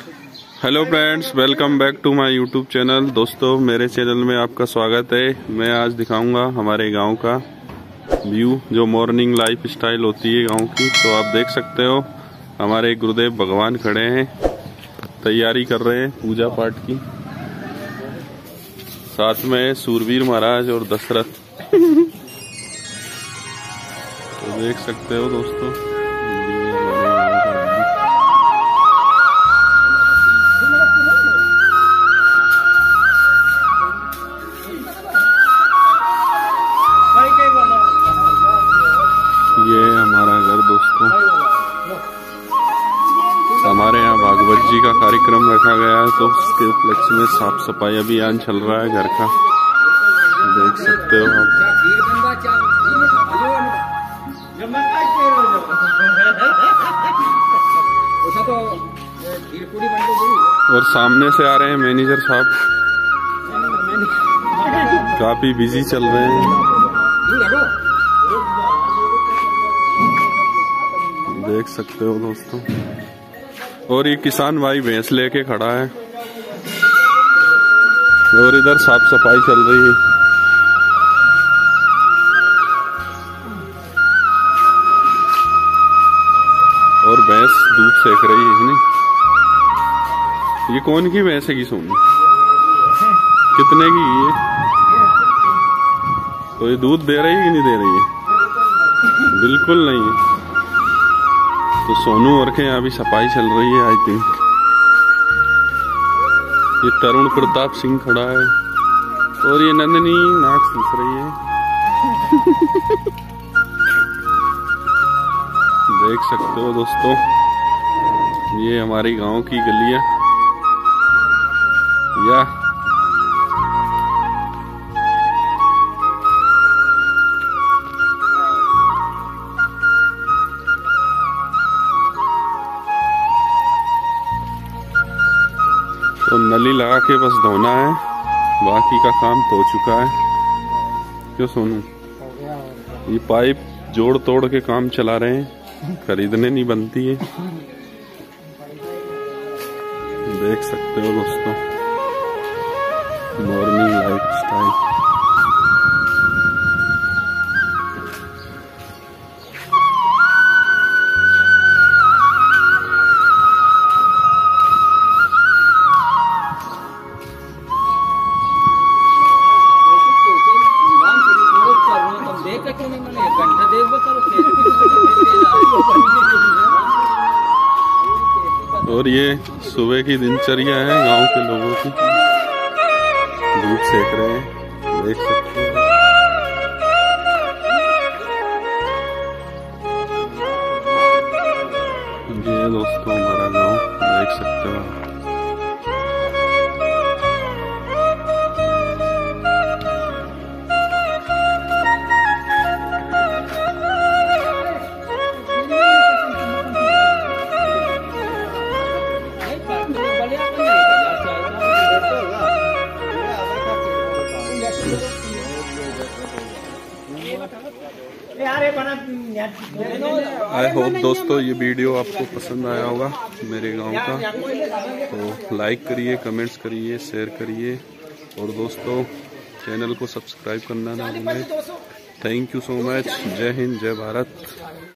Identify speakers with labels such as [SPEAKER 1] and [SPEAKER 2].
[SPEAKER 1] Hello friends, welcome back to my YouTube channel. दोस्तों, मेरे channel में आपका स्वागत है। मैं आज दिखाऊंगा हमारे गांव का व्यू, जो मॉर्निंग लाइफ स्टाइल होती है गांव की। तो आप देख सकते हो हमारे गुरुदेव भगवान खड़े हैं, तैयारी कर रहे हैं पूजा पाठ की। साथ में सूरवीर महाराज और दशरथ। तो देख सकते हो दोस्तों, ये हमारा घर दोस्तों। हमारे यहाँ भागवत जी का कार्यक्रम रखा गया है, तो उसके उपलक्ष्य में साफ सफाई अभियान चल रहा है घर का। देख सकते हो आप। और सामने से आ रहे हैं मैनेजर साहब, काफी बिजी चल रहे हैं। देख सकते हो दोस्तों। और ये किसान भाई भैंस लेके खड़ा है, और इधर साफ सफाई चल रही है। और भैंस दूध सेक रही है। नहीं, ये कौन की भैंस है की सोनी? कितने की ये? तो ये दूध दे रही है कि नहीं दे रही है? बिल्कुल नहीं है। तो सोनू और के यहाँ भी सफाई चल रही है आई थिंक। ये तरुण प्रताप सिंह खड़ा है, और ये नंदनी नाक सूख रही है। देख सकते हो दोस्तों, ये हमारी गांव की गलियां। या तो नली लगा के बस धोना है, बाकी का काम हो चुका है। क्यों सोनू? ये पाइप जोड़ तोड़ के काम चला रहे हैं, खरीदने नहीं बनती है। देख सकते हो दोस्तों, मॉर्निंग लाइफ स्टाइल। और ये सुबह की दिनचर्या है गांव के लोगों की। दूध सेक रहे हैं, देख सकते हैं। ये दोस्तों हमारा गांव, देख सकते हो आप। आई होप दोस्तों ये वीडियो आपको पसंद आया होगा मेरे गांव का। तो लाइक करिए, कमेंट्स करिए, शेयर करिए, और दोस्तों चैनल को सब्सक्राइब करना ना भूलें। Thank you so much. Jai Hind, जय भारत।